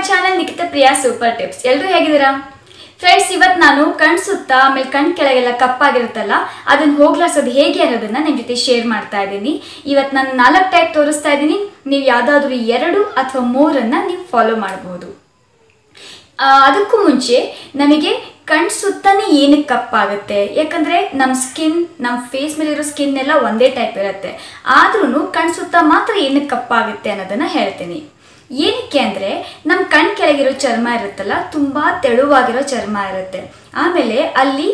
Channel Nikhita Priya super tips. ಎಲ್ಲರೂ ಹೇಗಿದ್ದೀರಾ friends? ಇವತ್ತು ನಾನು ಕಣ್ ಸುತ್ತ ಆಮೇಲೆ ಕಣ್ ಕೆಳಗೆಲ್ಲ ಕಪ್ಪಾಗಿರುತ್ತಲ್ಲ ಅದನ್ನು ಹೋಗ್ಲಾಡ್ಸೋದು ಹೇಗೆ ಅನ್ನೋದನ್ನ ನಿಮ್ಮ ಜೊತೆ ಶೇರ್ ಮಾಡ್ತಾ ಇದ್ದೀನಿ. ಇವತ್ತು ನಾನು 4 ಟೈಪ್ ತೋರಿಸ್ತಾ ಇದ್ದೀನಿ. ನೀವು ಯಾವುದಾದ್ರೂ 2 ಅಥವಾ 3 ನೀವು ಫಾಲೋ ಮಾಡಬಹುದು. ಅದಕ್ಕೂ ಮುಂಚೆ ನಮಗೆ ಕಣ್ ಸುತ್ತನೇ ಏನಕ್ಕೆ ಕಪ್ಪಾಗುತ್ತೆ? ಯಾಕಂದರೆ ನಮ್ಮ ಸ್ಕಿನ್, ನಮ್ಮ ಫೇಸ್ ಮೇಲಿರೋ ಸ್ಕಿನ್ ಎಲ್ಲ ಒಂದೇ ಟೈಪ್ ಇರುತ್ತೆ. ಆದ್ರೂ ಕಣ್ ಸುತ್ತ ಮಾತ್ರ ಏನಕ್ಕೆ ಕಪ್ಪಾಗುತ್ತೆ ಅನ್ನೋದನ್ನು ಹೇಳ್ತೀನಿ. ಏನಕ್ಕೆ ಅಂದರೆ ನಮ್ಮ ಕಣ್ ಕೆಳಗಿರೋ ಚರ್ಮ ಇರುತ್ತಲ್ಲ, ತುಂಬ ತೆಳುವಾಗಿರೋ ಚರ್ಮ ಇರುತ್ತೆ. ಆಮೇಲೆ ಅಲ್ಲಿ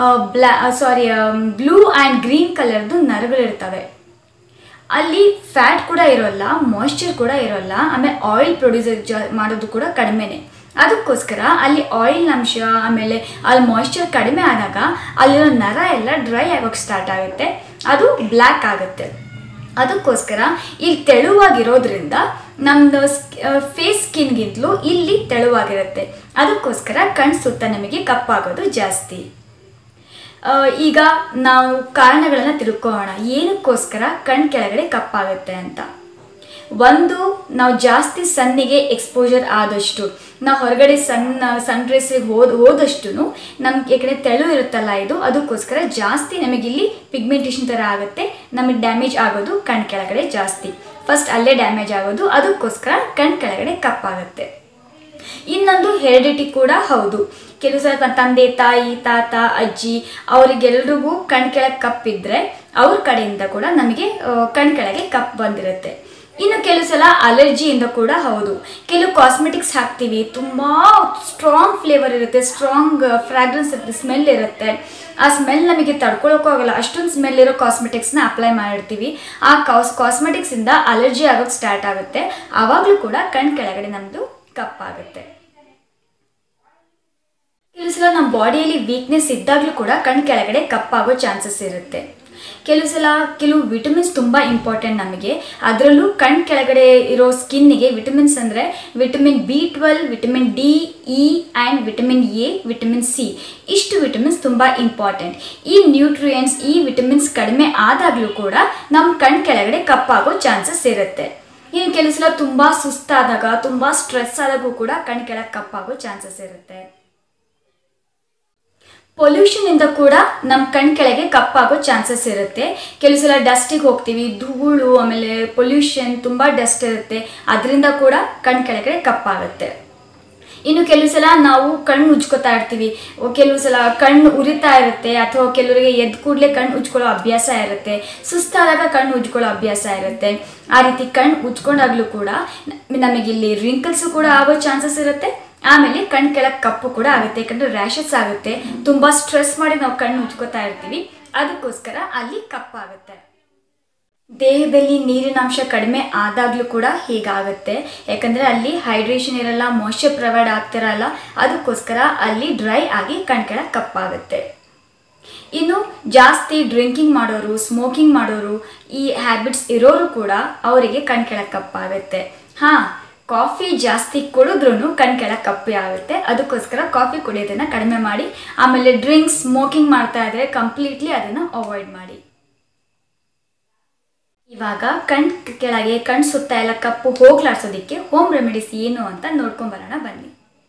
ಬ್ಲೂ ಆ್ಯಂಡ್ ಗ್ರೀನ್ ಕಲರ್ದು ನರಗಳಿರ್ತವೆ. ಅಲ್ಲಿ ಫ್ಯಾಟ್ ಕೂಡ ಇರೋಲ್ಲ, ಮಾಯ್ಶ್ಚರ್ ಕೂಡ ಇರೋಲ್ಲ, ಆಮೇಲೆ ಆಯಿಲ್ ಪ್ರೊಡ್ಯೂಸ್ ಮಾಡೋದು ಕೂಡ ಕಡಿಮೆನೆ. ಅದಕ್ಕೋಸ್ಕರ ಅಲ್ಲಿ ಆಯಿಲ್ ಅಂಶ ಆಮೇಲೆ ಅಲ್ಲಿ ಮಾಯ್ಶ್ಚರ್ ಕಡಿಮೆ ಆದಾಗ ಅಲ್ಲಿರೋ ನರ ಎಲ್ಲ ಡ್ರೈ ಆಗೋಕ್ಕೆ ಸ್ಟಾರ್ಟ್ ಆಗುತ್ತೆ, ಅದು ಬ್ಲ್ಯಾಕ್ ಆಗುತ್ತೆ. ಅದಕ್ಕೋಸ್ಕರ ಇಲ್ಲಿ ತೆಳುವಾಗಿರೋದ್ರಿಂದ ನಮ್ಮದು ಫೇಸ್ ಸ್ಕಿನ್ಗಿಂತಲೂ ಇಲ್ಲಿ ತೆಳುವಾಗಿರುತ್ತೆ. ಅದಕ್ಕೋಸ್ಕರ ಕಣ್ ಸುತ್ತ ನಮಗೆ ಕಪ್ಪಾಗೋದು ಜಾಸ್ತಿ. ಈಗ ನಾವು ಕಾರಣಗಳನ್ನು ತಿಳ್ಕೊಳ್ಳೋಣ, ಏನಕ್ಕೋಸ್ಕರ ಕಣ್ ಕೆಳಗಡೆ ಕಪ್ಪಾಗುತ್ತೆ ಅಂತ. ಒಂದು, ನಾವು ಜಾಸ್ತಿ ಸನ್ನಿಗೆ ಎಕ್ಸ್ಪೋಜರ್ ಆದಷ್ಟು, ನಾವು ಹೊರಗಡೆ ಸನ್ ರೇಸಿಗೆ ಹೋದಷ್ಟು ನಮ್ಗೆ ಯಾಕಂದರೆ ತೆಳು ಇರುತ್ತಲ್ಲ ಇದು, ಅದಕ್ಕೋಸ್ಕರ ಜಾಸ್ತಿ ನಮಗಿಲ್ಲಿ ಪಿಗ್ಮೆಂಟೇಷನ್ ಥರ ಆಗುತ್ತೆ. ನಮಗೆ ಡ್ಯಾಮೇಜ್ ಆಗೋದು ಕಣ್ ಕೆಳಗಡೆ ಜಾಸ್ತಿ. ಫಸ್ಟ್ ಅಲ್ಲೇ ಡ್ಯಾಮೇಜ್ ಆಗೋದು, ಅದಕ್ಕೋಸ್ಕರ ಕಣ್ ಕೆಳಗಡೆ ಕಪ್ಪಾಗುತ್ತೆ. ಇನ್ನೊಂದು ಹೆರಿಡಿಟಿ ಕೂಡ ಹೌದು. ಕೆಲವು ಸಲ ತಂದೆ, ತಾಯಿ, ತಾತ, ಅಜ್ಜಿ ಅವರಿಗೆಲ್ರಿಗೂ ಕಣ್ ಕೆಳಗೆ ಕಪ್ಪಿದ್ರೆ ಅವ್ರ ಕಡೆಯಿಂದ ಕೂಡ ನಮಗೆ ಕಣ್ ಕೆಳಗೆ ಕಪ್ ಬಂದಿರುತ್ತೆ. ಇನ್ನು ಕೆಲವು ಸಲ ಅಲರ್ಜಿಯಿಂದ ಕೂಡ ಹೌದು. ಕೆಲವು ಕಾಸ್ಮೆಟಿಕ್ಸ್ ಹಾಕ್ತೀವಿ, ತುಂಬ ಸ್ಟ್ರಾಂಗ್ ಫ್ಲೇವರ್ ಇರುತ್ತೆ, ಸ್ಟ್ರಾಂಗ್ ಫ್ರಾಗ್ರೆನ್ಸ್ ಇರುತ್ತೆ, ಸ್ಮೆಲ್ ಇರುತ್ತೆ. ಆ ಸ್ಮೆಲ್ ನಮಗೆ ತಡ್ಕೊಳ್ಳೋಕ್ಕೂ ಆಗೋಲ್ಲ, ಅಷ್ಟೊಂದು ಸ್ಮೆಲ್ ಇರೋ ಕಾಸ್ಮೆಟಿಕ್ಸ್ನ ಅಪ್ಲೈ ಮಾಡಿರ್ತೀವಿ. ಆ ಕಾಸ್ಮೆಟಿಕ್ಸಿಂದ ಅಲರ್ಜಿ ಆಗೋಕ್ಕೆ ಸ್ಟಾರ್ಟ್ ಆಗುತ್ತೆ. ಆವಾಗಲೂ ಕೂಡ ಕಣ್ ಕೆಳಗಡೆ ನಮ್ಮದು ಕಪ್ಪಾಗುತ್ತೆ. ಕೆಲವು ಸಲ ನಮ್ಮ ಬಾಡಿಯಲ್ಲಿ ವೀಕ್ನೆಸ್ ಇದ್ದಾಗಲೂ ಕೂಡ ಕಣ್ ಕೆಳಗಡೆ ಕಪ್ಪಾಗೋ ಚಾನ್ಸಸ್ ಇರುತ್ತೆ. ಕೆಲವು ವಿಟಮಿನ್ಸ್ ತುಂಬ ಇಂಪಾರ್ಟೆಂಟ್ ನಮಗೆ. ಅದರಲ್ಲೂ ಕಣ್ ಕೆಳಗಡೆ ಇರೋ ಸ್ಕಿನ್ನಿಗೆ ವಿಟಮಿನ್ಸ್ ಅಂದರೆ vitamin B12, vitamin D, E and vitamin A, vitamin C, ಇಷ್ಟು ವಿಟಮಿನ್ಸ್ ತುಂಬ ಇಂಪಾರ್ಟೆಂಟ್. ಈ ನ್ಯೂಟ್ರಿಯೆಂಟ್ಸ್, ಈ ವಿಟಮಿನ್ಸ್ ಕಡಿಮೆ ಆದಾಗಲೂ ಕೂಡ ನಮ್ಮ ಕಣ್ ಕೆಳಗಡೆ ಕಪ್ಪಾಗೋ ಚಾನ್ಸಸ್ ಇರುತ್ತೆ. ಇನ್ನು ಕೆಲವು ಸಲ ತುಂಬ ಸುಸ್ತಾದಾಗ, ತುಂಬ ಸ್ಟ್ರೆಸ್ ಆದಾಗೂ ಕೂಡ ಕಣ್ ಕೆಳಗೆ ಕಪ್ಪಾಗೋ ಚಾನ್ಸಸ್ ಇರುತ್ತೆ. ಪೊಲ್ಯೂಷನಿಂದ ಕೂಡ ನಮ್ಮ ಕಣ್ ಕೆಳಗೆ ಕಪ್ಪಾಗೋ ಚಾನ್ಸಸ್ ಇರುತ್ತೆ. ಕೆಲವು ಸಲ ಡಸ್ಟಿಗೆ ಹೋಗ್ತೀವಿ, ಧೂಳು ಆಮೇಲೆ ಪೊಲ್ಯೂಷನ್, ತುಂಬ ಡಸ್ಟ್ ಇರುತ್ತೆ, ಅದರಿಂದ ಕೂಡ ಕಣ್ ಕೆಳಗಡೆ ಕಪ್ಪಾಗುತ್ತೆ. ಇನ್ನು ಕೆಲವು ಸಲ ನಾವು ಕಣ್ಣು ಉಜ್ಕೋತಾ ಇರ್ತೀವಿ, ಕೆಲವು ಸಲ ಕಣ್ಣು ಉರಿತಾ ಇರುತ್ತೆ, ಅಥವಾ ಕೆಲವರಿಗೆ ಎದ್ದು ಕೂಡಲೇ ಕಣ್ಣು ಉಜ್ಕೊಳ್ಳೋ ಅಭ್ಯಾಸ ಇರುತ್ತೆ, ಸುಸ್ತಾದಾಗ ಕಣ್ಣು ಉಜ್ಕೊಳ್ಳೋ ಅಭ್ಯಾಸ ಇರುತ್ತೆ. ಆ ರೀತಿ ಕಣ್ಣು ಉಜ್ಕೊಂಡಾಗಲೂ ಕೂಡ ನಮಗಿಲ್ಲಿ ರಿಂಕಲ್ಸು ಕೂಡ ಆಗೋ ಚಾನ್ಸಸ್ ಇರುತ್ತೆ. ಆಮೇಲೆ ಕಣ್ ಕೆಳಗೆ ಕಪ್ಪು ಕೂಡ ಆಗುತ್ತೆ, ಯಾಕಂದರೆ ರ್ಯಾಷಸ್ ಆಗುತ್ತೆ. ತುಂಬ ಸ್ಟ್ರೆಸ್ ಮಾಡಿ ನಾವು ಕಣ್ಣು ಉಜ್ಕೋತಾ ಇರ್ತೀವಿ, ಅದಕ್ಕೋಸ್ಕರ ಅಲ್ಲಿ ಕಪ್ಪಾಗುತ್ತೆ. ದೇಹದಲ್ಲಿ ನೀರಿನಾಂಶ ಕಡಿಮೆ ಆದಾಗಲೂ ಕೂಡ ಹೀಗಾಗುತ್ತೆ, ಯಾಕಂದರೆ ಅಲ್ಲಿ ಹೈಡ್ರೇಷನ್ ಇರಲ್ಲ, ಮಾಯ್ಶ್ಚರ್ ಪ್ರೊವೈಡ್ ಆಗ್ತಿರಲ್ಲ, ಅದಕ್ಕೋಸ್ಕರ ಅಲ್ಲಿ ಡ್ರೈ ಆಗಿ ಕಣ್ ಕೆಳಗೆ ಕಪ್ಪಾಗುತ್ತೆ. ಇನ್ನು ಜಾಸ್ತಿ ಡ್ರಿಂಕಿಂಗ್ ಮಾಡೋರು, ಸ್ಮೋಕಿಂಗ್ ಮಾಡೋರು, ಈ ಹ್ಯಾಬಿಟ್ಸ್ ಇರೋರು ಕೂಡ ಅವರಿಗೆ ಕಣ್ ಕೆಳಗೆ ಕಪ್ಪಾಗುತ್ತೆ. ಕಾಫಿ ಜಾಸ್ತಿ ಕುಡಿದ್ರೂ ಕಣ್ ಕೆಳಗೆ ಕಪ್ಪೆ ಆಗುತ್ತೆ, ಅದಕ್ಕೋಸ್ಕರ ಕಾಫಿ ಕುಡಿಯೋದನ್ನು ಕಡಿಮೆ ಮಾಡಿ. ಆಮೇಲೆ ಡ್ರಿಂಕ್ಸ್, ಸ್ಮೋಕಿಂಗ್ ಮಾಡ್ತಾ ಇದ್ರೆ ಕಂಪ್ಲೀಟ್ಲಿ ಅದನ್ನು ಅವಾಯ್ಡ್ ಮಾಡಿ. ಇವಾಗ ಕಣ್ ಕೆಳಗೆ ಕಣ್ ಸುತ್ತ ಎಲ್ಲ ಕಪ್ಪು ಹೋಗ್ಲಾಡ್ಸೋದಕ್ಕೆ ಹೋಮ್ ರೆಮಿಡೀಸ್ ಏನು ಅಂತ ನೋಡ್ಕೊಂಬರೋಣ ಬನ್ನಿ.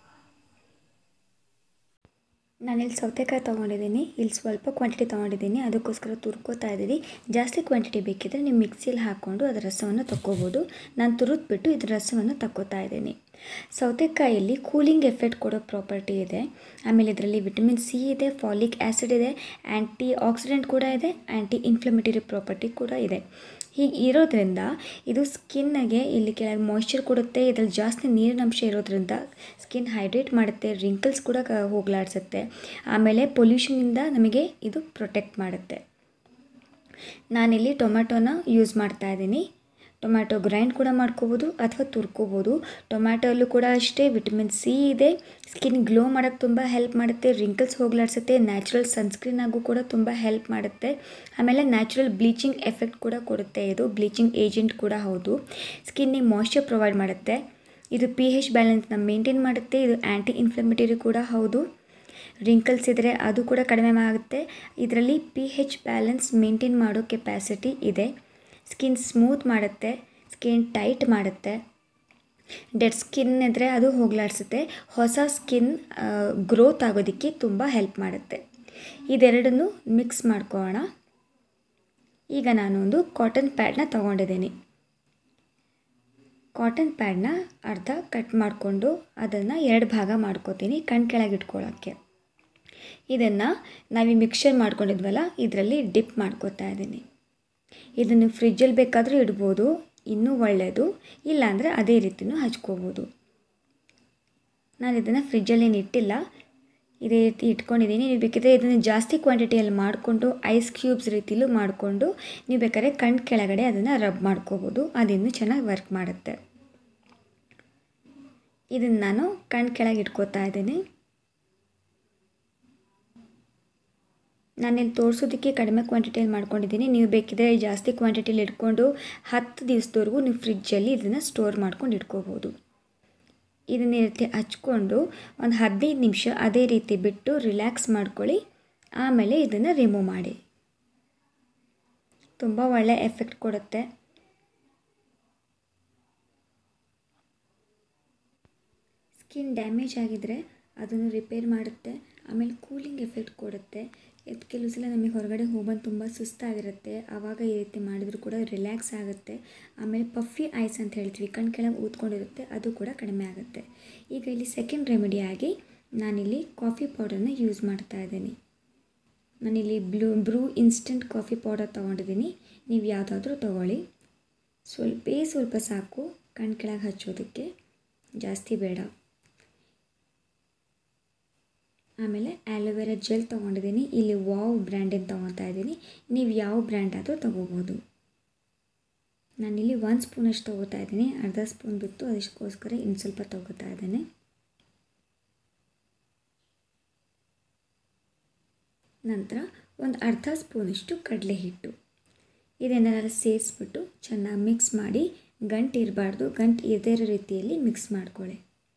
ನಾನಿಲ್ಲಿ ಸೌತೆಕಾಯಿ ತೊಗೊಂಡಿದ್ದೀನಿ, ಇಲ್ಲಿ ಸ್ವಲ್ಪ ಕ್ವಾಂಟಿಟಿ ತೊಗೊಂಡಿದ್ದೀನಿ, ಅದಕ್ಕೋಸ್ಕರ ತುರ್ಕೋತಾ ಇದ್ದೀನಿ. ಜಾಸ್ತಿ ಕ್ವಾಂಟಿಟಿ ಬೇಕಿದ್ದರೆ ನೀವು ಮಿಕ್ಸಿಯಲ್ಲಿ ಹಾಕ್ಕೊಂಡು ಅದರ ರಸವನ್ನು ತಗೋಬೋದು. ನಾನು ತುರಿದ್ಬಿಟ್ಟು ಇದರ ರಸವನ್ನು ತಗೋತಾ ಇದ್ದೀನಿ. ಸೌತೆಕಾಯಲ್ಲಿ ಕೂಲಿಂಗ್ ಎಫೆಕ್ಟ್ ಕೊಡೋ ಪ್ರಾಪರ್ಟಿ ಇದೆ. ಆಮೇಲೆ ಇದರಲ್ಲಿ ವಿಟಮಿನ್ C ಇದೆ, ಫಾಲಿಕ್ ಆ್ಯಸಿಡ್ ಇದೆ, ಆ್ಯಂಟಿ ಆಕ್ಸಿಡೆಂಟ್ ಕೂಡ ಇದೆ, ಆ್ಯಂಟಿ ಇನ್ಫ್ಲಮೇಟರಿ ಪ್ರಾಪರ್ಟಿ ಕೂಡ ಇದೆ. ಹೀಗೆ ಇರೋದ್ರಿಂದ ಇದು ಸ್ಕಿನ್ನಿಗೆ ಇಲ್ಲಿ ಕೆಳಗೆ ಮಾಯ್ಶ್ಚರ್ ಕೊಡುತ್ತೆ. ಇದರಲ್ಲಿ ಜಾಸ್ತಿ ನೀರಿನಂಶ ಇರೋದ್ರಿಂದ ಸ್ಕಿನ್ ಹೈಡ್ರೇಟ್ ಮಾಡುತ್ತೆ, ರಿಂಕಲ್ಸ್ ಕೂಡ ಹೋಗ್ಲಾಡ್ಸುತ್ತೆ. ಆಮೇಲೆ ಪೊಲ್ಯೂಷನಿಂದ ನಮಗೆ ಇದು ಪ್ರೊಟೆಕ್ಟ್ ಮಾಡುತ್ತೆ. ನಾನಿಲ್ಲಿ ಟೊಮ್ಯಾಟೋನ ಯೂಸ್ ಮಾಡ್ತಾ ಇದ್ದೀನಿ. ಟೊಮ್ಯಾಟೊ ಗ್ರೈಂಡ್ ಕೂಡ ಮಾಡ್ಕೋಬೋದು ಅಥವಾ ತುರ್ಕೋಬೋದು. ಟೊಮ್ಯಾಟೊಲ್ಲೂ ಕೂಡ ಅಷ್ಟೇ ವಿಟಮಿನ್ C ಇದೆ, ಸ್ಕಿನ್ ಗ್ಲೋ ಮಾಡೋಕ್ಕೆ ತುಂಬ ಹೆಲ್ಪ್ ಮಾಡುತ್ತೆ, ರಿಂಕಲ್ಸ್ ಹೋಗ್ಲಾಡ್ಸುತ್ತೆ, ನ್ಯಾಚುರಲ್ ಸನ್ಸ್ಕ್ರೀನ್ ಆಗು ಕೂಡ ತುಂಬ ಹೆಲ್ಪ್ ಮಾಡುತ್ತೆ. ಆಮೇಲೆ ನ್ಯಾಚುರಲ್ ಬ್ಲೀಚಿಂಗ್ ಎಫೆಕ್ಟ್ ಕೂಡ ಕೊಡುತ್ತೆ. ಇದು ಬ್ಲೀಚಿಂಗ್ ಏಜೆಂಟ್ ಕೂಡ ಹೌದು. ಸ್ಕಿನ್ನಿಗೆ ಮಾಯ್ಶ್ಚರ್ ಪ್ರೊವೈಡ್ ಮಾಡುತ್ತೆ. ಇದು pH ಬ್ಯಾಲೆನ್ಸ್ನ ಮೇಂಟೈನ್ ಮಾಡುತ್ತೆ. ಇದು ಆ್ಯಂಟಿ ಇನ್ಫ್ಲಮೇಟರಿ ಕೂಡ ಹೌದು. ರಿಂಕಲ್ಸ್ ಇದ್ದರೆ ಅದು ಕೂಡ ಕಡಿಮೆ ಆಗುತ್ತೆ. ಇದರಲ್ಲಿ pH ಬ್ಯಾಲೆನ್ಸ್ ಮೇಂಟೈನ್ ಮಾಡೋ ಕೆಪಾಸಿಟಿ ಇದೆ. ಸ್ಕಿನ್ ಸ್ಮೂತ್ ಮಾಡುತ್ತೆ, ಸ್ಕಿನ್ ಟೈಟ್ ಮಾಡುತ್ತೆ. ಡೆಡ್ ಸ್ಕಿನ್ ಇದ್ದರೆ ಅದು ಹೋಗಲಾಡಿಸುತ್ತೆ. ಹೊಸ ಸ್ಕಿನ್ ಗ್ರೋತ್ ಆಗೋದಕ್ಕೆ ತುಂಬ ಹೆಲ್ಪ್ ಮಾಡುತ್ತೆ. ಇದೆರಡನ್ನು ಮಿಕ್ಸ್ ಮಾಡ್ಕೊಳ್ಳೋಣ. ಈಗ ನಾನೊಂದು ಕಾಟನ್ ಪ್ಯಾಡ್ನ ತೊಗೊಂಡಿದ್ದೀನಿ. ಕಾಟನ್ ಪ್ಯಾಡ್ನ ಅರ್ಧ ಕಟ್ ಮಾಡಿಕೊಂಡು ಅದನ್ನು 2 ಭಾಗ ಮಾಡ್ಕೋತೀನಿ ಕಣ್ ಕೆಳಗೆ ಇಟ್ಕೊಳ್ಳೋಕ್ಕೆ. ಇದನ್ನು ನಾವು ಮಿಕ್ಸರ್ ಮಾಡ್ಕೊಂಡಿದ್ವಲ್ಲ ಇದರಲ್ಲಿ ಡಿಪ್ ಮಾಡ್ಕೋತಾ ಇದ್ದೀನಿ. ಇದನ್ನು ಫ್ರಿಜ್ಜಲ್ಲಿ ಬೇಕಾದರೂ ಇಡ್ಬೋದು, ಇನ್ನೂ ಒಳ್ಳೆಯದು. ಇಲ್ಲಾಂದರೆ ಅದೇ ರೀತಿಯೂ ಹಚ್ಕೋಬೋದು. ನಾನು ಇದನ್ನು ಫ್ರಿಜ್ಜಲ್ಲೇನು ಇಟ್ಟಿಲ್ಲ, ಇದೇ ರೀತಿ ಇಟ್ಕೊಂಡಿದ್ದೀನಿ. ನೀವು ಬೇಕಿದ್ರೆ ಇದನ್ನು ಜಾಸ್ತಿ ಕ್ವಾಂಟಿಟಿಯಲ್ಲಿ ಮಾಡಿಕೊಂಡು ಐಸ್ ಕ್ಯೂಬ್ಸ್ ರೀತಿಲೂ ಮಾಡಿಕೊಂಡು ನೀವು ಬೇಕಾದ್ರೆ ಕಣ್ ಕೆಳಗಡೆ ಅದನ್ನು ರಬ್ ಮಾಡ್ಕೋಬೋದು. ಅದಿನ್ನೂ ಚೆನ್ನಾಗಿ ವರ್ಕ್ ಮಾಡುತ್ತೆ. ಇದನ್ನು ನಾನು ಕಣ್ ಕೆಳಗೆ ಇಟ್ಕೋತಾ ಇದ್ದೀನಿ. ನಾನಿಲ್ಲಿ ತೋರಿಸೋದಕ್ಕೆ ಕಡಿಮೆ ಕ್ವಾಂಟಿಟಿಯಲ್ಲಿ ಮಾಡ್ಕೊಂಡಿದ್ದೀನಿ. ನೀವು ಬೇಕಿದ್ರೆ ಜಾಸ್ತಿ ಕ್ವಾಂಟಿಟಿಯಲ್ಲಿ ಇಟ್ಕೊಂಡು 10 ದಿವಸದವರೆಗೂ ನೀವು ಫ್ರಿಜ್ಜಲ್ಲಿ ಇದನ್ನು ಸ್ಟೋರ್ ಮಾಡ್ಕೊಂಡು ಇಟ್ಕೋಬೋದು. ಇದನ್ನ ಈ ರೀತಿ ಹಚ್ಕೊಂಡು ಒಂದು 15 ನಿಮಿಷ ಅದೇ ರೀತಿ ಬಿಟ್ಟು ರಿಲ್ಯಾಕ್ಸ್ ಮಾಡ್ಕೊಳ್ಳಿ. ಆಮೇಲೆ ಇದನ್ನು ರಿಮೂವ್ ಮಾಡಿ. ತುಂಬ ಒಳ್ಳೆ ಎಫೆಕ್ಟ್ ಕೊಡುತ್ತೆ. ಸ್ಕಿನ್ ಡ್ಯಾಮೇಜ್ ಆಗಿದ್ದರೆ ಅದನ್ನು ರಿಪೇರ್ ಮಾಡುತ್ತೆ. ಆಮೇಲೆ ಕೂಲಿಂಗ್ ಎಫೆಕ್ಟ್ ಕೊಡುತ್ತೆ. ಇದು ಕೆಲವು ಸಲ ನಮಗೆ ಹೊರಗಡೆ ಹೋಗ್ಬಂದು ತುಂಬ ಸುಸ್ತಾಗಿರುತ್ತೆ, ಆವಾಗ ಈ ರೀತಿ ಮಾಡಿದರೂ ಕೂಡ ರಿಲ್ಯಾಕ್ಸ್ ಆಗುತ್ತೆ. ಆಮೇಲೆ ಪಫಿ ಐಸ್ ಅಂತ ಹೇಳ್ತೀವಿ, ಕಣ್ ಕೆಳಗೆ ಊದ್ಕೊಂಡಿರುತ್ತೆ, ಅದು ಕೂಡ ಕಡಿಮೆ ಆಗುತ್ತೆ. ಈಗ ಇಲ್ಲಿ ಸೆಕೆಂಡ್ ರೆಮಿಡಿಯಾಗಿ ನಾನಿಲ್ಲಿ ಕಾಫಿ ಪೌಡರ್ನ ಯೂಸ್ ಮಾಡ್ತಾ ಇದ್ದೀನಿ. ನಾನಿಲ್ಲಿ ಬ್ರೂ ಇನ್ಸ್ಟೆಂಟ್ ಕಾಫಿ ಪೌಡರ್ ತೊಗೊಂಡಿದ್ದೀನಿ. ನೀವು ಯಾವುದಾದ್ರೂ ತೊಗೊಳ್ಳಿ. ಸ್ವಲ್ಪ ಸಾಕು ಕಣ್ ಕೆಳಗೆ ಹಚ್ಚೋದಕ್ಕೆ, ಜಾಸ್ತಿ ಬೇಡ. ಆಮೇಲೆ ಆ್ಯಲೋವೆರಾ ಜೆಲ್ ತೊಗೊಂಡಿದ್ದೀನಿ. ಇಲ್ಲಿ ವಾವ್ ಬ್ರ್ಯಾಂಡಿಂದ ತೊಗೊತಾ ಇದ್ದೀನಿ. ನೀವು ಯಾವ ಬ್ರ್ಯಾಂಡ್ ಆದರೂ ತೊಗೋಬೋದು. ನಾನಿಲ್ಲಿ 1 ಸ್ಪೂನಷ್ಟು ತೊಗೋತಾ ಇದ್ದೀನಿ. ಅರ್ಧ ಸ್ಪೂನ್ ಬಿಟ್ಟು ಅದಕ್ಕೋಸ್ಕರ ಇನ್ನು ಸ್ವಲ್ಪ ತೊಗೋತಾ ಇದ್ದೇನೆ. ನಂತರ ಒಂದು ಅರ್ಧ ಸ್ಪೂನಷ್ಟು ಕಡಲೆ ಹಿಟ್ಟು, ಇದನ್ನೆಲ್ಲ ಸೇರಿಸ್ಬಿಟ್ಟು ಚೆನ್ನಾಗಿ ಮಿಕ್ಸ್ ಮಾಡಿ. ಗಂಟು ಇರಬಾರ್ದು, ಗಂಟು ಇರದೇ ಇರೋ ರೀತಿಯಲ್ಲಿ ಮಿಕ್ಸ್ ಮಾಡ್ಕೊಳ್ಳಿ.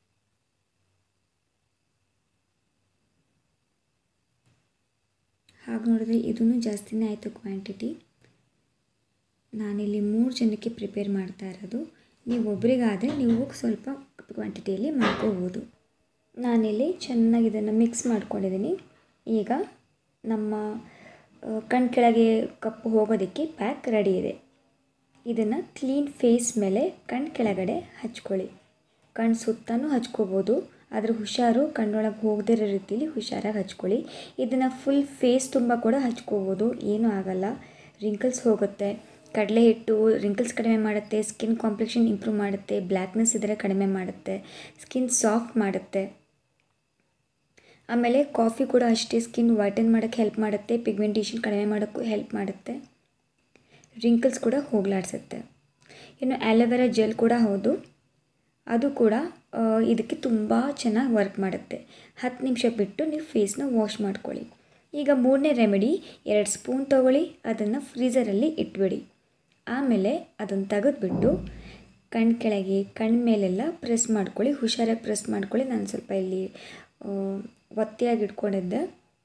ಹಾಗೆ ನೋಡಿದ್ರೆ ಇದೂ ಜಾಸ್ತಿನೇ ಆಯಿತು ಕ್ವಾಂಟಿಟಿ. ನಾನಿಲ್ಲಿ 3 ಜನಕ್ಕೆ ಪ್ರಿಪೇರ್ ಮಾಡ್ತಾ ಇರೋದು. ನೀವು ಒಬ್ರಿಗಾದರೆ ನೀವು ಸ್ವಲ್ಪ ಕ್ವಾಂಟಿಟಿಯಲ್ಲಿ ಮಾಡ್ಕೋಬೋದು. ನಾನಿಲ್ಲಿ ಚೆನ್ನಾಗಿ ಇದನ್ನು ಮಿಕ್ಸ್ ಮಾಡ್ಕೊಂಡಿದ್ದೀನಿ. ಈಗ ನಮ್ಮ ಕಣ್ ಕೆಳಗೆ ಕಪ್ಪು ಹೋಗೋದಕ್ಕೆ ಪ್ಯಾಕ್ ರೆಡಿ ಇದೆ. ಇದನ್ನು ಕ್ಲೀನ್ ಫೇಸ್ ಮೇಲೆ ಕಣ್ ಕೆಳಗಡೆ ಹಚ್ಕೊಳ್ಳಿ. ಕಣ್ಣು ಸುತ್ತಲೂ ಹಚ್ಕೋಬೋದು, ಆದರೆ ಹುಷಾರು ಕಣ್ಣೊಳಗೆ ಹೋಗದೇ ಇರೋ ರೀತಿಯಲ್ಲಿ ಹುಷಾರಾಗಿ ಹಚ್ಕೊಳ್ಳಿ. ಇದನ್ನು ಫುಲ್ ಫೇಸ್ ತುಂಬ ಕೂಡ ಹಚ್ಕೋಬೋದು, ಏನೂ ಆಗಲ್ಲ. ರಿಂಕಲ್ಸ್ ಹೋಗುತ್ತೆ. ಕಡಲೆ ಹಿಟ್ಟು ರಿಂಕಲ್ಸ್ ಕಡಿಮೆ ಮಾಡುತ್ತೆ, ಸ್ಕಿನ್ ಕಾಂಪ್ಲೆಕ್ಷನ್ ಇಂಪ್ರೂವ್ ಮಾಡುತ್ತೆ, ಬ್ಲ್ಯಾಕ್ನೆಸ್ ಇದ್ದರೆ ಕಡಿಮೆ ಮಾಡುತ್ತೆ, ಸ್ಕಿನ್ ಸಾಫ್ಟ್ ಮಾಡುತ್ತೆ. ಆಮೇಲೆ ಕಾಫಿ ಕೂಡ ಅಷ್ಟೇ, ಸ್ಕಿನ್ ವೈಟನ್ ಮಾಡೋಕ್ಕೆ ಹೆಲ್ಪ್ ಮಾಡುತ್ತೆ, ಪಿಗ್ಮೆಂಟೇಷನ್ ಕಡಿಮೆ ಮಾಡೋಕ್ಕೂ ಹೆಲ್ಪ್ ಮಾಡುತ್ತೆ, ರಿಂಕಲ್ಸ್ ಕೂಡ ಹೋಗಲಾಡಿಸುತ್ತೆ. ಇನ್ನು ಆ್ಯಲೋವೆರಾ ಜೆಲ್ ಕೂಡ ಹೌದು, ಅದು ಕೂಡ ಇದಕ್ಕೆ ತುಂಬ ಚೆನ್ನಾಗಿ ವರ್ಕ್ ಮಾಡುತ್ತೆ. 10 ನಿಮಿಷ ಬಿಟ್ಟು ನೀವು ಫೇಸ್ನ ವಾಶ್ ಮಾಡ್ಕೊಳ್ಳಿ. ಈಗ 3ನೇ ರೆಮಿಡಿ, 2 ಸ್ಪೂನ್ ತೊಗೊಳ್ಳಿ, ಅದನ್ನು ಫ್ರೀಝರಲ್ಲಿ ಇಟ್ಬಿಡಿ. ಆಮೇಲೆ ಅದನ್ನು ತೆಗೆದುಬಿಟ್ಟು ಕಣ್ ಕೆಳಗೆ ಕಣ್ ಮೇಲೆಲ್ಲ ಪ್ರೆಸ್ ಮಾಡ್ಕೊಳ್ಳಿ. ಹುಷಾರಾಗಿ ಪ್ರೆಸ್ ಮಾಡ್ಕೊಳ್ಳಿ. ನಾನು ಸ್ವಲ್ಪ ಇಲ್ಲಿ ಒತ್ತಿಯಾಗಿ ಇಟ್ಕೊಂಡಿದ್ದೆ.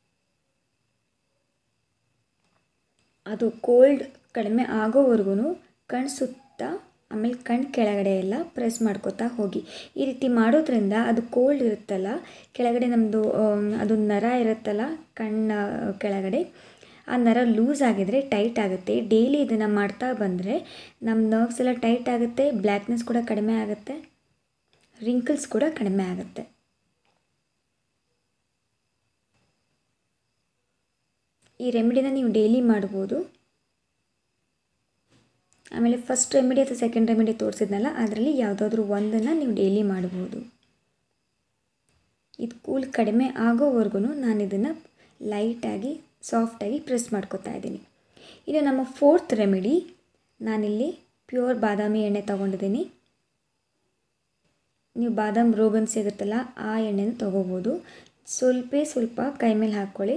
ಅದು ಕೋಲ್ಡ್ ಕಡಿಮೆ ಆಗೋವರೆಗೂ ಕಣ್ ಸುತ್ತ ಆಮೇಲೆ ಕಣ್ ಕೆಳಗಡೆ ಎಲ್ಲ ಪ್ರೆಸ್ ಮಾಡ್ಕೋತಾ ಹೋಗಿ. ಈ ರೀತಿ ಮಾಡೋದ್ರಿಂದ ಅದು ಕೋಲ್ಡ್ ಇರುತ್ತಲ್ಲ ಕೆಳಗಡೆ, ನಮ್ಮದು ಅದು ನರ ಇರುತ್ತಲ್ಲ ಕಣ್ಣ ಕೆಳಗಡೆ, ಆ ನರ ಲೂಸ್ ಆಗಿದರೆ ಟೈಟ್ ಆಗುತ್ತೆ. ಡೈಲಿ ಇದನ್ನು ಮಾಡ್ತಾ ಬಂದರೆ ನಮ್ಮ ನರ್ವ್ಸ್ ಎಲ್ಲ ಟೈಟ್ ಆಗುತ್ತೆ, ಬ್ಲ್ಯಾಕ್ನೆಸ್ ಕೂಡ ಕಡಿಮೆ ಆಗುತ್ತೆ, ರಿಂಕಲ್ಸ್ ಕೂಡ ಕಡಿಮೆ ಆಗುತ್ತೆ. ಈ ರೆಮಿಡಿನ ನೀವು ಡೈಲಿ ಮಾಡ್ಬೋದು. ಆಮೇಲೆ ಫಸ್ಟ್ ರೆಮಿಡಿ ಅಥವಾ ಸೆಕೆಂಡ್ ರೆಮಿಡಿ ತೋರಿಸಿದ್ನಲ್ಲ, ಅದರಲ್ಲಿ ಯಾವುದಾದ್ರೂ ಒಂದನ್ನು ನೀವು ಡೈಲಿ ಮಾಡ್ಬೋದು. ಇದು ಕೂಲ್ ಕಡಿಮೆ ಆಗೋವರೆಗೂ ನಾನು ಇದನ್ನು ಲೈಟಾಗಿ ಸಾಫ್ಟಾಗಿ ಪ್ರೆಸ್ ಮಾಡ್ಕೊತಾ ಇದ್ದೀನಿ. ಇನ್ನು ನಮ್ಮ 4th ರೆಮಿಡಿ, ನಾನಿಲ್ಲಿ ಪ್ಯೂರ್ ಬಾದಾಮಿ ಎಣ್ಣೆ ತೊಗೊಂಡಿದ್ದೀನಿ. ನೀವು ಬಾದಾಮ್ ರೋಗನ್ ಸಿಗುತ್ತಲ್ಲ ಆ ಎಣ್ಣೆನ ತೊಗೋಬೋದು. ಸ್ವಲ್ಪ ಕೈ ಮೇಲೆ ಹಾಕ್ಕೊಳ್ಳಿ.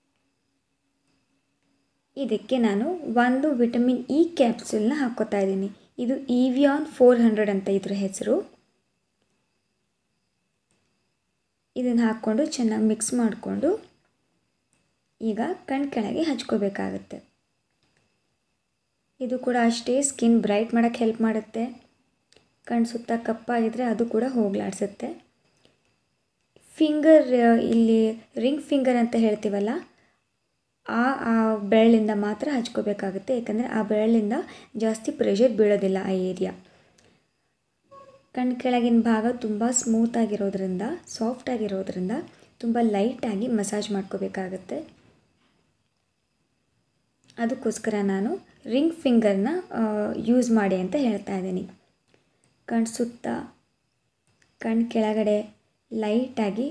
ಇದಕ್ಕೆ ನಾನು 1 ವಿಟಮಿನ್ ಇ ಕ್ಯಾಪ್ಸೂಲ್ನ ಹಾಕ್ಕೋತಾ ಇದ್ದೀನಿ. ಇದು ಇವಿಯಾನ್ 400 ಅಂತ ಇದ್ರ ಹೆಸರು. ಇದನ್ನು ಹಾಕ್ಕೊಂಡು ಚೆನ್ನಾಗಿ ಮಿಕ್ಸ್ ಮಾಡಿಕೊಂಡು ಈಗ ಕಣ್ ಕೆಳಗೆ ಹಚ್ಕೋಬೇಕಾಗತ್ತೆ. ಇದು ಕೂಡ ಅಷ್ಟೇ, ಸ್ಕಿನ್ ಬ್ರೈಟ್ ಮಾಡೋಕ್ಕೆ ಹೆಲ್ಪ್ ಮಾಡುತ್ತೆ, ಕಣ್ಣು ಸುತ್ತ ಕಪ್ಪಾಗಿದ್ದರೆ ಅದು ಕೂಡ ಹೋಗಲಾಡಿಸುತ್ತೆ. ಫಿಂಗರ್, ಇಲ್ಲಿ ರಿಂಗ್ ಫಿಂಗರ್ ಅಂತ ಹೇಳ್ತೀವಲ್ಲ, ಆ ಬೆರಳಿಂದ ಮಾತ್ರ ಹಚ್ಕೋಬೇಕಾಗುತ್ತೆ. ಯಾಕಂದರೆ ಆ ಬೆರಳಿಂದ ಜಾಸ್ತಿ ಪ್ರೆಷರ್ ಬೀಳೋದಿಲ್ಲ ಆ ಏರಿಯಾ. ಕಣ್ಣು ಕೆಳಗಿನ ಭಾಗ ತುಂಬ ಸ್ಮೂತಾಗಿರೋದ್ರಿಂದ, ಸಾಫ್ಟಾಗಿರೋದ್ರಿಂದ ತುಂಬ ಲೈಟಾಗಿ ಮಸಾಜ್ ಮಾಡ್ಕೋಬೇಕಾಗತ್ತೆ. ಅದಕ್ಕೋಸ್ಕರ ನಾನು ರಿಂಗ್ ಫಿಂಗರ್ನ ಯೂಸ್ ಮಾಡಿ ಅಂತ ಹೇಳ್ತಾ ಇದ್ದೀನಿ. ಕಣ್ಣು ಸುತ್ತ, ಕಣ್ಣು ಕೆಳಗಡೆ ಲೈಟಾಗಿ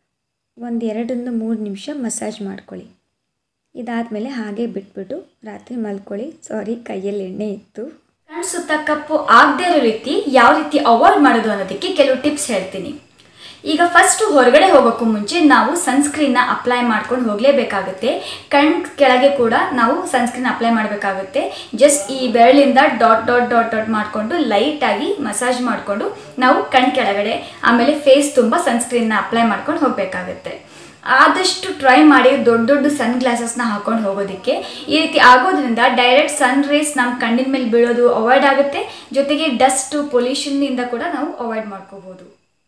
1-2-3 ನಿಮಿಷ ಮಸಾಜ್ ಮಾಡ್ಕೊಳ್ಳಿ. ಇದಾದಮೇಲೆ ಹಾಗೆ ಬಿಟ್ಬಿಟ್ಟು ರಾತ್ರಿ ಮಲ್ಕೊಳ್ಳಿ. ಸಾರಿ, ಕೈಯಲ್ಲಿ ಎಣ್ಣೆ ಇತ್ತು. ಕಣ್ಣು ಸುತ್ತ ಕಪ್ಪು ಆಗದೇ ಇರೋ ರೀತಿ ಯಾವ ರೀತಿ ಅವಾಯ್ಡ್ ಮಾಡೋದು ಅನ್ನೋದಕ್ಕೆ ಕೆಲವು ಟಿಪ್ಸ್ ಹೇಳ್ತೀನಿ. ಈಗ ಫಸ್ಟು ಹೊರಗಡೆ ಹೋಗೋಕ್ಕೂ ಮುಂಚೆ ನಾವು ಸನ್ಸ್ಕ್ರೀನ್ನ ಅಪ್ಲೈ ಮಾಡ್ಕೊಂಡು ಹೋಗಲೇಬೇಕಾಗುತ್ತೆ. ಕಣ್ಣು ಕೆಳಗೆ ಕೂಡ ನಾವು ಸನ್ಸ್ಕ್ರೀನ್ ಅಪ್ಲೈ ಮಾಡಬೇಕಾಗುತ್ತೆ. ಜಸ್ಟ್ ಈ ಬೆರಳಿಂದ ಡಾಟ್ ಡಾಟ್ ಡಾಟ್ ಡಾಟ್ ಮಾಡಿಕೊಂಡು ಲೈಟಾಗಿ ಮಸಾಜ್ ಮಾಡಿಕೊಂಡು ನಾವು ಕಣ್ಣು ಕೆಳಗಡೆ ಆಮೇಲೆ ಫೇಸ್ ತುಂಬ ಸನ್ಸ್ಕ್ರೀನ್ನ ಅಪ್ಲೈ ಮಾಡ್ಕೊಂಡು ಹೋಗಬೇಕಾಗುತ್ತೆ. ಆದಷ್ಟು ಟ್ರೈ ಮಾಡಿ ದೊಡ್ಡ ದೊಡ್ಡ ಸನ್ ಗ್ಲಾಸಸ್ನ ಹಾಕೊಂಡು ಹೋಗೋದಕ್ಕೆ. ಈ ರೀತಿ ಆಗೋದ್ರಿಂದ ಡೈರೆಕ್ಟ್ ಸನ್ ರೇಸ್ ನಮ್ಮ ಕಣ್ಣಿನ ಮೇಲೆ ಬೀಳೋದು ಅವಾಯ್ಡ್ ಆಗುತ್ತೆ. ಜೊತೆಗೆ ಡಸ್ಟು ಪೊಲ್ಯೂಷನ್ನಿಂದ ಕೂಡ ನಾವು ಅವಾಯ್ಡ್ ಮಾಡ್ಕೋಬೋದು.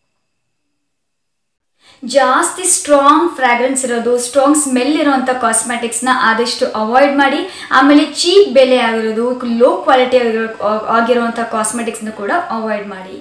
ಜಾಸ್ತಿ ಸ್ಟ್ರಾಂಗ್ ಫ್ರಾಗ್ರೆನ್ಸ್ ಇರೋದು, ಸ್ಟ್ರಾಂಗ್ ಸ್ಮೆಲ್ ಇರೋವಂಥ ಕಾಸ್ಮೆಟಿಕ್ಸ್ನ ಆದಷ್ಟು ಅವಾಯ್ಡ್ ಮಾಡಿ. ಆಮೇಲೆ ಚೀಪ್ ಬೆಲೆ ಆಗಿರೋದು, ಲೋ ಕ್ವಾಲಿಟಿ ಆಗಿರುವಂಥ ಕಾಸ್ಮೆಟಿಕ್ಸ್ನ ಕೂಡ ಅವಾಯ್ಡ್ ಮಾಡಿ.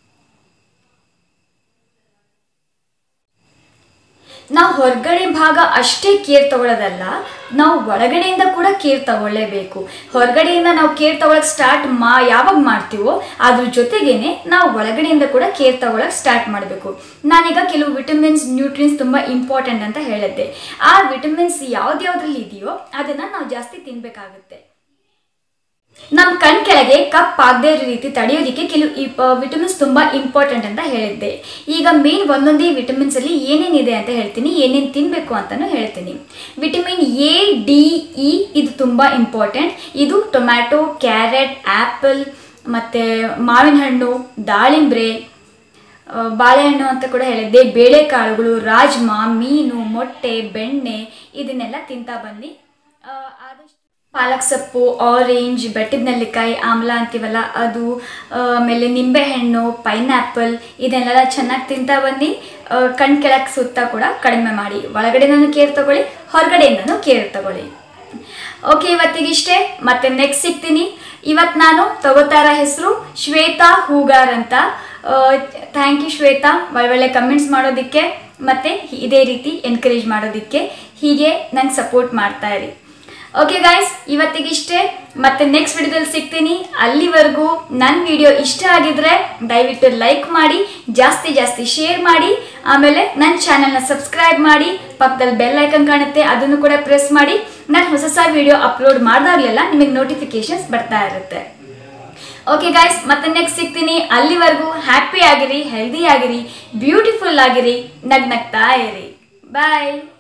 ನಾವು ಹೊರಗಡೆ ಭಾಗ ಅಷ್ಟೇ ಕೇರ್ ತಗೊಳ್ಳೋದಲ್ಲ, ನಾವು ಒಳಗಡೆಯಿಂದ ಕೂಡ ಕೇರ್ ತಗೊಳ್ಳೇಬೇಕು. ಹೊರಗಡೆಯಿಂದ ನಾವು ಕೇರ್ ತಗೊಳ್ಳೋಕೆ ಸ್ಟಾರ್ಟ್ ಯಾವಾಗ ಮಾಡ್ತೀವೋ ಅದ್ರ ಜೊತೆಗೇನೆ ನಾವು ಒಳಗಡೆಯಿಂದ ಕೂಡ ಕೇರ್ ತಗೊಳ್ಳೋಕೆ ಸ್ಟಾರ್ಟ್ ಮಾಡಬೇಕು. ನಾನೀಗ ಕೆಲವು ವಿಟಮಿನ್ಸ್, ನ್ಯೂಟ್ರಿಯನ್ಸ್ ತುಂಬ ಇಂಪಾರ್ಟೆಂಟ್ ಅಂತ ಹೇಳಿದ್ದೆ. ಆ ವಿಟಮಿನ್ಸ್ ಯಾವ್ದ್ಯಾವ್ದ್ರಲ್ಲಿ ಇದೆಯೋ ಅದನ್ನು ನಾವು ಜಾಸ್ತಿ ತಿನ್ನಬೇಕಾಗುತ್ತೆ. ನಮ್ಮ ಕಣ್ ಕೆಳಗೆ ಕಪ್ಪಾಗದೇ ಇರೋ ರೀತಿ ತಡೆಯೋದಕ್ಕೆ ಕೆಲವು ವಿಟಮಿನ್ಸ್ ತುಂಬ ಇಂಪಾರ್ಟೆಂಟ್ ಅಂತ ಹೇಳಿದ್ದೆ. ಈಗ ಮೇನ್ ಒಂದೊಂದೇ ವಿಟಮಿನ್ಸಲ್ಲಿ ಏನೇನಿದೆ ಅಂತ ಹೇಳ್ತೀನಿ, ಏನೇನು ತಿನ್ನಬೇಕು ಅಂತಲೂ ಹೇಳ್ತೀನಿ. ವಿಟಮಿನ್ ಎ, ಡಿ, ಇ ಇದು ತುಂಬ ಇಂಪಾರ್ಟೆಂಟ್. ಇದು ಟೊಮ್ಯಾಟೊ, ಕ್ಯಾರೆಟ್, ಆ್ಯಪಲ್ ಮತ್ತು ಮಾವಿನ ಹಣ್ಣು, ದಾಳಿಂಬ್ರೆ, ಬಾಳೆಹಣ್ಣು ಅಂತ ಕೂಡ ಹೇಳಿದ್ದೆ, ಬೇಳೆಕಾಳುಗಳು, ರಾಜ್ಮಾ, ಮೀನು, ಮೊಟ್ಟೆ, ಬೆಣ್ಣೆ ಇದನ್ನೆಲ್ಲ ತಿಂತಾ ಬನ್ನಿ. ಆದಷ್ಟು ಪಾಲಕ್ ಸೊಪ್ಪು, ಆರೆಂಜ್, ಬೆಟ್ಟದ ನೆಲ್ಲಿಕಾಯಿ, ಆಮ್ಲ ಅಂತೀವಲ್ಲ ಅದು, ಆಮೇಲೆ ನಿಂಬೆಹಣ್ಣು, ಪೈನಾಪಲ್ ಇದನ್ನೆಲ್ಲ ಚೆನ್ನಾಗಿ ತಿಂತಾ ಬನ್ನಿ. ಕಣ್ ಕೆಳಗೆ ಸುತ್ತ ಕೂಡ ಕಡಿಮೆ ಮಾಡಿ. ಒಳಗಡೆನೂ ಕೇರ್ ತಗೊಳ್ಳಿ, ಹೊರಗಡೆಯಿಂದನೂ ಕೇರ್ ತಗೊಳ್ಳಿ. ಓಕೆ, ಇವತ್ತಿಗಿಷ್ಟೇ. ಮತ್ತೆ ನೆಕ್ಸ್ಟ್ ಸಿಗ್ತೀನಿ. ಇವತ್ತು ನಾನು ತಗೋತಾ ಇರೋ ಹೆಸರು ಶ್ವೇತಾ ಹೂಗಾರ್ ಅಂತ. ಥ್ಯಾಂಕ್ ಯು ಶ್ವೇತಾ, ಒಳ್ಳೆ ಕಮೆಂಟ್ಸ್ ಮಾಡೋದಕ್ಕೆ ಮತ್ತು ಇದೇ ರೀತಿ ಎನ್ಕರೇಜ್ ಮಾಡೋದಕ್ಕೆ. ಹೀಗೆ ನಂಗೆ ಸಪೋರ್ಟ್ ಮಾಡ್ತಾ ಇರಿ. ಓಕೆ ಗೈಸ್, ಇವತ್ತಿಗಿಷ್ಟೇ. ಮತ್ತೆ ನೆಕ್ಸ್ಟ್ ವಿಡಿಯೋದಲ್ಲಿ ಸಿಗ್ತೀನಿ. ಅಲ್ಲಿವರೆಗೂ ನನ್ನ ವಿಡಿಯೋ ಇಷ್ಟ ಆಗಿದ್ರೆ ದಯವಿಟ್ಟು ಲೈಕ್ ಮಾಡಿ, ಜಾಸ್ತಿ ಶೇರ್ ಮಾಡಿ. ಆಮೇಲೆ ನನ್ನ ಚಾನಲ್ನ ಸಬ್ಸ್ಕ್ರೈಬ್ ಮಾಡಿ. ಪಕ್ಕದಲ್ಲಿ ಬೆಲ್ ಐಕನ್ ಕಾಣುತ್ತೆ, ಅದನ್ನು ಕೂಡ ಪ್ರೆಸ್ ಮಾಡಿ. ನಾನು ಹೊಸ ವಿಡಿಯೋ ಅಪ್ಲೋಡ್ ಮಾಡಿದಾಗಲೆಲ್ಲ ನಿಮಗೆ ನೋಟಿಫಿಕೇಶನ್ಸ್ ಬರ್ತಾ ಇರುತ್ತೆ. ಓಕೆ ಗೈಸ್, ಮತ್ತೆ ನೆಕ್ಸ್ಟ್ ಸಿಗ್ತೀನಿ. ಅಲ್ಲಿವರೆಗೂ ಹ್ಯಾಪಿ ಆಗಿರಿ, ಹೆಲ್ದಿ ಆಗಿರಿ, ಬ್ಯೂಟಿಫುಲ್ ಆಗಿರಿ, ನಗ್ನಗ್ತಾ ಇರಿ. ಬಾಯ್.